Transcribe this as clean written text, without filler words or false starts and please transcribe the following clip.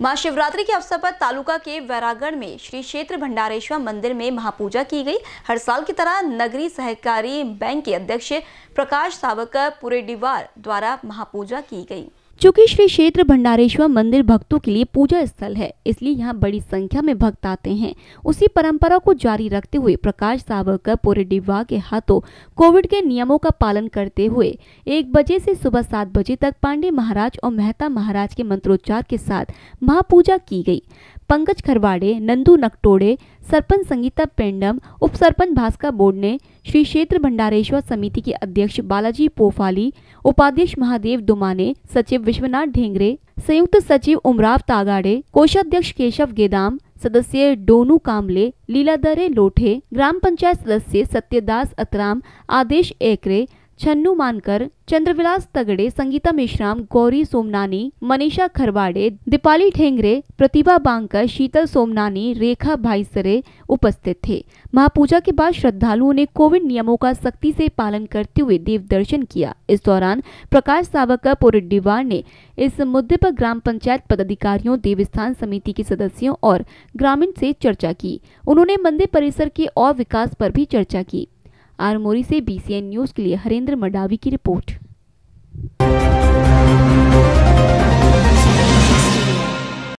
महाशिवरात्रि के अवसर पर तालुका के वैरागढ़ में श्री क्षेत्र भंडारेश्वर मंदिर में महापूजा की गई। हर साल की तरह नगरीय सहकारी बैंक के अध्यक्ष प्रकाश सावकर पुरेडीवार द्वारा महापूजा की गई। चूँकि श्री क्षेत्र भंडारेश्वर मंदिर भक्तों के लिए पूजा स्थल है, इसलिए यहाँ बड़ी संख्या में भक्त आते हैं। उसी परंपरा को जारी रखते हुए प्रकाश सावकर पुरेडीवार के हाथों कोविड के नियमों का पालन करते हुए 1 बजे से सुबह 7 बजे तक पांडे महाराज और मेहता महाराज के मंत्रोच्चार के साथ महापूजा की गई। पंकज खरवाड़े, नंदू नकटोड़े, सरपंच संगीता पेंडम, उप सरपंच भास्कर बोडने, श्री क्षेत्र भंडारेश्वर समिति के अध्यक्ष बालाजी पोफाली, उपाध्यक्ष महादेव दुमाने, सचिव विश्वनाथ ढेंगरे, संयुक्त सचिव उमराव तागाड़े, कोषाध्यक्ष केशव गेदाम, सदस्य डोनू कामले, लीलाधरे लोठे, ग्राम पंचायत सदस्य सत्यदास अतराम, आदेश एकरे, छन्नू मानकर, चंद्रविलास तगड़े, संगीता मेश्राम, गौरी सोमनानी, मनीषा खरवाड़े, दीपाली ठेंगरे, प्रतिभा बांकर, शीतल सोमनानी, रेखा भाईसरे उपस्थित थे। महापूजा के बाद श्रद्धालुओं ने कोविड नियमों का सख्ती से पालन करते हुए देव दर्शन किया। इस दौरान प्रकाश सावकर पुरेडीवार ने इस मुद्दे पर ग्राम पंचायत पदाधिकारियों, देवस्थान समिति के सदस्यों और ग्रामीण से चर्चा की। उन्होंने मंदिर परिसर के और विकास पर भी चर्चा की। आरमोरी से BCN न्यूज के लिए हरेंद्र मडावी की रिपोर्ट।